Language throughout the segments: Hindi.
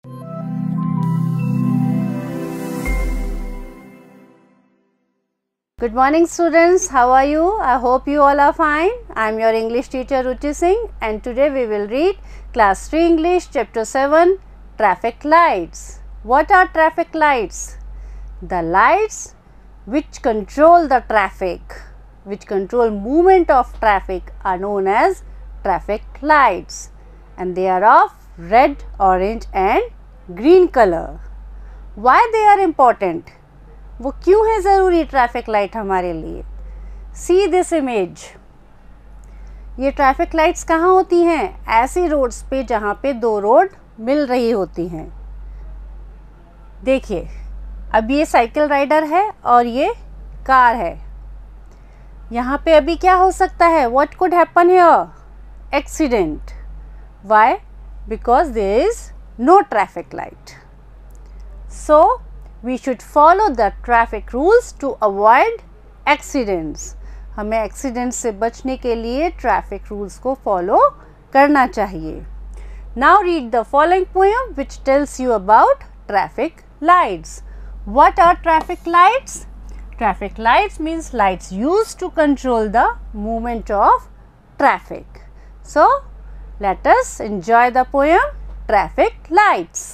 Good morning students, how are you? I hope you all are fine. I am your English teacher Ruchi Singh and today we will read class 3 English chapter 7 traffic lights. What are traffic lights? The lights which control the traffic, which control movement of traffic are known as traffic lights and they are of red, orange and green color. Why they are important? वो क्यों है ज़रूरी ट्रैफिक लाइट हमारे लिए? See this image. ये ट्रैफिक लाइट्स कहाँ होती हैं? ऐसी रोड्स पे जहाँ पे दो रोड मिल रही होती हैं. देखिए, अब ये साइकिल राइडर है और ये कार है. यहाँ पे अभी क्या हो सकता है? What could happen here? Accident. Why? Because there is no traffic light. So we should follow the traffic rules to avoid accidents. हमें accidents से बचने के लिए traffic rules को follow करना चाहिए. Now read the following poem which tells you about traffic lights. What are traffic lights? Traffic lights means lights used to control the movement of traffic. So let us enjoy the poem Traffic Lights.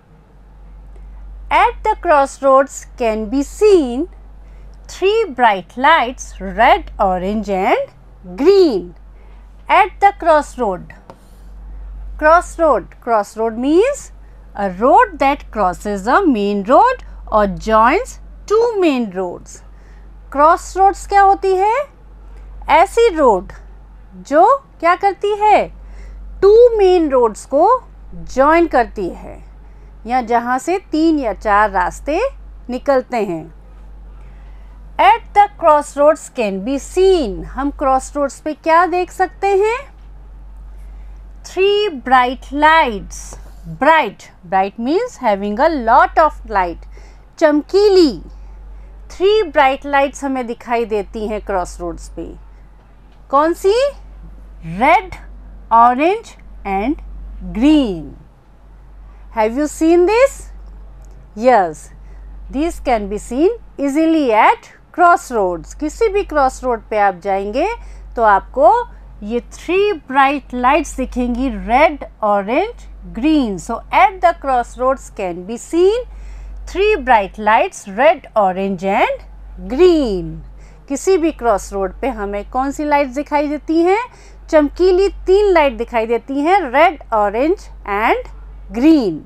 At the crossroads can be seen three bright lights, red, orange and green. At the crossroad. Crossroad means a road that crosses a main road or joins two main roads. Crossroads क्या होती है? ऐसी रोड जो क्या करती है? टू मेन रोड्स को जॉइन करती है या जहाँ से 3 या 4 रास्ते निकलते हैं. At the crossroads can be seen. हम crossroads पे क्या देख सकते हैं? 3 bright lights. Bright means having a lot of light. चमकीली 3 bright lights हमें दिखाई देती हैं crossroads पे. कौन सी? Red, orange and green. Have you seen this? Yes, these can be seen easily at crossroads. किसी भी crossroad पे आप जाएंगे तो आपको ये 3 bright lights दिखेंगी, red, orange, green. So at the crossroads can be seen 3 bright lights, red, orange and green. किसी भी crossroad पे हमें कौन सी lights दिखाई देती हैं? चमकीली 3 लाइट दिखाई देती हैं, red, orange and green.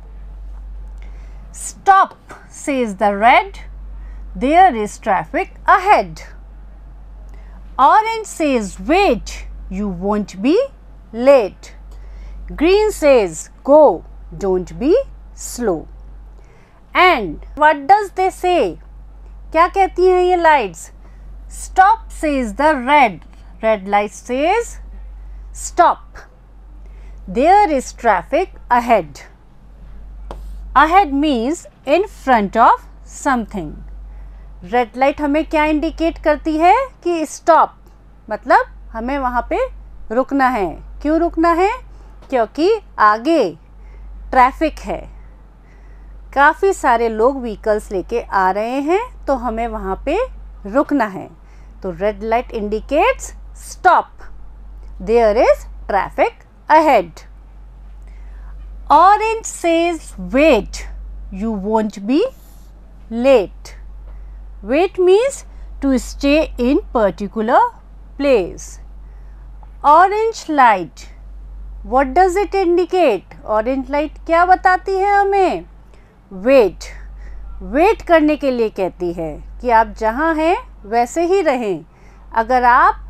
Stop, says the red. There is traffic ahead. Orange says wait, you won't be late. Green says go, don't be slow. And what does they say? क्या कहती हैं ये lights? Stop, says the red. Red light says stop. There is traffic ahead. Ahead means in front of something. Red light हमें क्या indicate करती है? कि stop मतलब हमें वहाँ पे रुकना है. क्यों रुकना है? क्योंकि आगे ट्रैफिक है, काफ़ी सारे लोग व्हीकल्स लेके आ रहे हैं तो हमें वहाँ पे रुकना है. तो red light indicates stop. There is traffic ahead. Orange says wait, you won't be late. Wait means to stay in particular place. Orange light, what does it indicate? Orange light क्या बताती है हमें? Wait. Wait करने के लिए कहती है कि आप जहाँ हैं वैसे ही रहें. अगर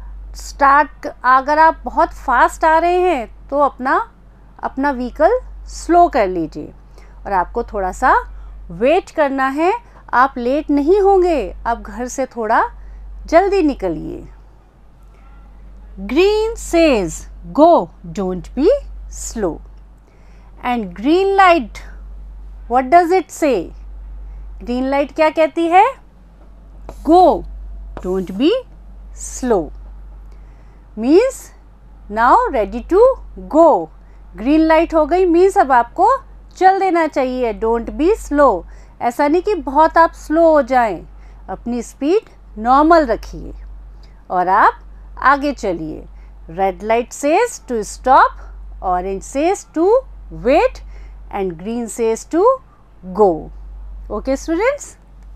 आप बहुत फास्ट आ रहे हैं तो अपना व्हीकल स्लो कर लीजिए और आपको थोड़ा सा वेट करना है. आप लेट नहीं होंगे, आप घर से थोड़ा जल्दी निकलिए. Green says go, don't be slow. And green light, what does it say? Green light क्या कहती है? Go, don't be slow. Means now ready to go. Green light हो गई मीन्स अब आपको चल देना चाहिए, डोंट बी स्लो। ऐसा नहीं कि बहुत आप स्लो हो जाएं, अपनी स्पीड नॉर्मल रखिए और आप आगे चलिए। Red light says to stop, orange says to wait and green says to go. Okay students,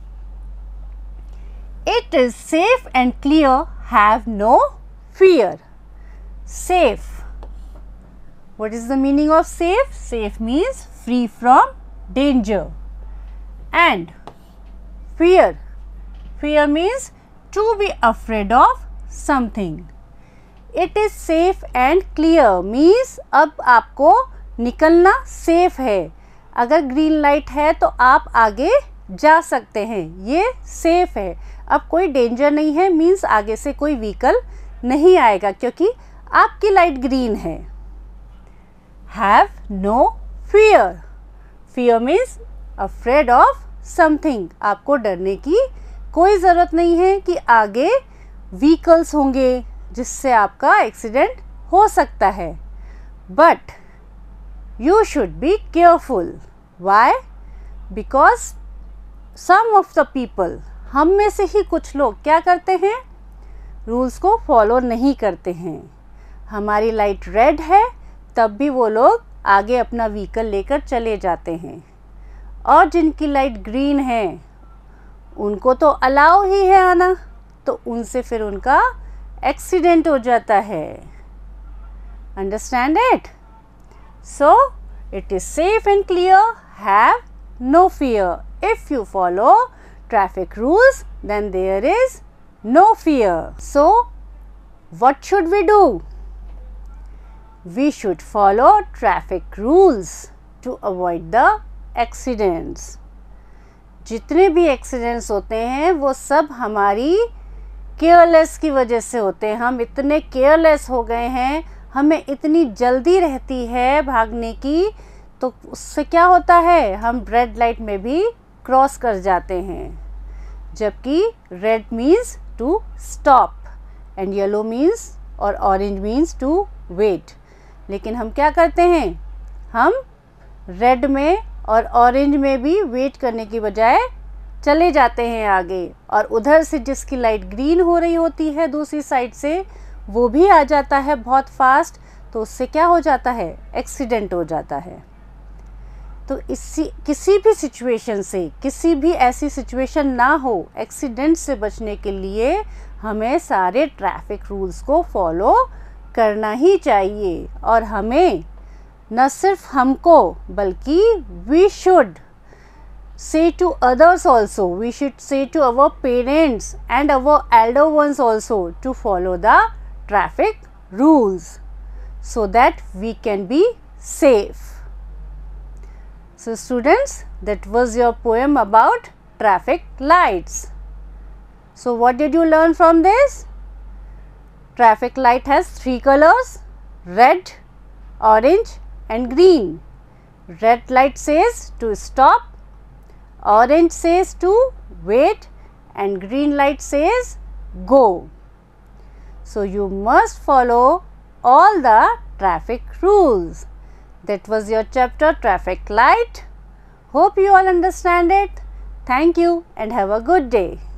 it is safe and clear, have no fear. Safe, what is the meaning of safe? Safe means free from danger. And fear, fear means to be afraid of something. It is safe and clear means अब आपको निकलना सेफ है। अगर ग्रीन लाइट है तो आप आगे जा सकते हैं, ये सेफ है। अब कोई डेंजर नहीं है मीन्स आगे से कोई व्हीकल नहीं आएगा क्योंकि आपकी लाइट ग्रीन है। Have no fear, fear means afraid of something. आपको डरने की कोई ज़रूरत नहीं है कि आगे व्हीकल्स होंगे जिससे आपका एक्सीडेंट हो सकता है। But you should be careful. Why? Because some of the people, हम में से ही कुछ लोग क्या करते हैं, रूल्स को फॉलो नहीं करते हैं। हमारी लाइट रेड है तब भी वो लोग आगे अपना व्हीकल लेकर चले जाते हैं, और जिनकी लाइट ग्रीन है उनको तो अलाउ ही है आना, तो उनसे फिर उनका एक्सीडेंट हो जाता है। Understand it? So it is safe and clear, have no fear. If you follow traffic rules, then there is no fear. So, what should we do? We should follow traffic rules to avoid the accidents. जितने भी एक्सीडेंट्स होते हैं वो सब हमारी केयरलेस की वजह से होते हैं। हम इतने केयरलेस हो गए हैं, हमें इतनी जल्दी रहती है भागने की, तो उससे क्या होता है, हम रेड लाइट में भी क्रॉस कर जाते हैं। जबकि red means to stop and yellow means और ऑरेंज मीन्स टू वेट। लेकिन हम क्या करते हैं, हम रेड में और ऑरेंज में भी वेट करने की बजाय चले जाते हैं आगे, और उधर से जिसकी लाइट ग्रीन हो रही होती है दूसरी साइड से, वो भी आ जाता है बहुत फास्ट, तो उससे क्या हो जाता है, एक्सीडेंट हो जाता है। तो किसी भी सिचुएशन से, किसी भी ऐसी सिचुएशन ना हो एक्सीडेंट से बचने के लिए हमें सारे ट्रैफिक रूल्स को फॉलो करना ही चाहिए। और हमें न सिर्फ हमको बल्कि we should say to others also, we should say to our parents and our elder ones also to follow the traffic rules so that we can be safe. So students, that was your poem about traffic lights. So what did you learn from this? Traffic light has 3 colors: red, orange and green. Red light says to stop, orange says to wait and green light says go. So you must follow all the traffic rules. That was your chapter traffic light. Hope you all understand it. Thank you and have a good day.